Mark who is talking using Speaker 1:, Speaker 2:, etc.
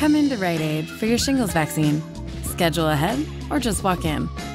Speaker 1: Come into Rite Aid for your shingles vaccine. Schedule ahead or just walk in.